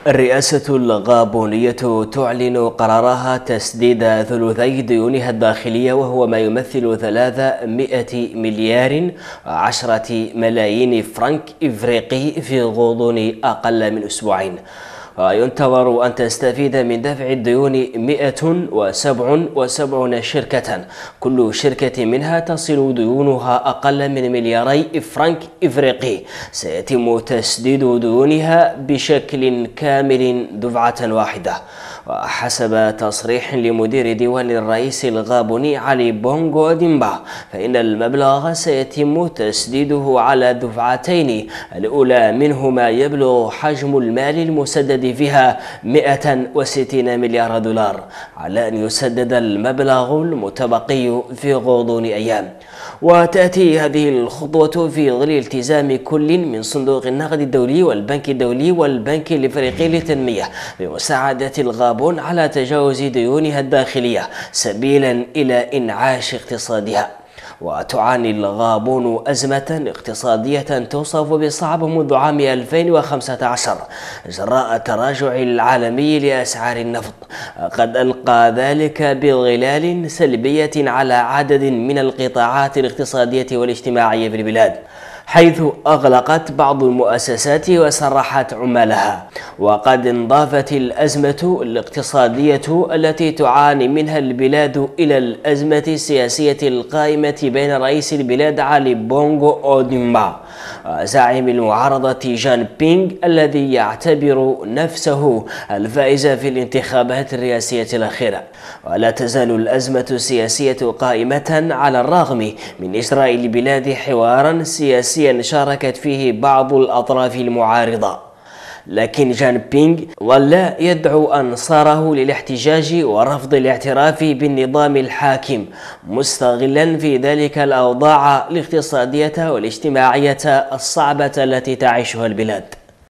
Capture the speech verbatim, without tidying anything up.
الرئاسة الغابونية تعلن قرارها تسديد ثلثي ديونها الداخلية، وهو ما يمثل ثلاثمائة مليار وعشرة ملايين فرنك إفريقي في غضون أقل من أسبوعين. وينتظر أن تستفيد من دفع الديون مئة وسبعة وسبعين شركة، كل شركة منها تصل ديونها أقل من ملياري فرنك إفريقي. سيتم تسديد ديونها بشكل كامل دفعة واحدة. وحسب تصريح لمدير ديوان الرئيس الغابوني علي بونغو ديمبا، فإن المبلغ سيتم تسديده على دفعتين، الأولى منهما يبلغ حجم المال المسدد فيها مئة وستين مليار دولار، على أن يسدد المبلغ المتبقي في غضون أيام. وتأتي هذه الخطوة في ظل التزام كل من صندوق النقد الدولي والبنك الدولي والبنك الإفريقي للتنمية بمساعدة الغابون على تجاوز ديونها الداخلية سبيلا إلى إنعاش اقتصادها. وتعاني الغابون أزمة اقتصادية توصف بالصعب منذ عام ألفين وخمسة عشر جراء التراجع العالمي لأسعار النفط، قد ألقى ذلك بظلال سلبية على عدد من القطاعات الاقتصادية والاجتماعية في البلاد، حيث أغلقت بعض المؤسسات وسرحت عمالها. وقد انضافت الأزمة الاقتصادية التي تعاني منها البلاد إلى الأزمة السياسية القائمة بين رئيس البلاد علي بونغو أوديمبا وزعيم المعارضة جان بينغ الذي يعتبر نفسه الفائز في الانتخابات الرئاسية الأخيرة. ولا تزال الأزمة السياسية قائمة على الرغم من إجراء البلاد حوارا سياسيا شاركت فيه بعض الأطراف المعارضة، لكن جان بينغ ظل يدعو أنصاره للاحتجاج ورفض الاعتراف بالنظام الحاكم، مستغلا في ذلك الأوضاع الاقتصادية والاجتماعية الصعبة التي تعيشها البلاد.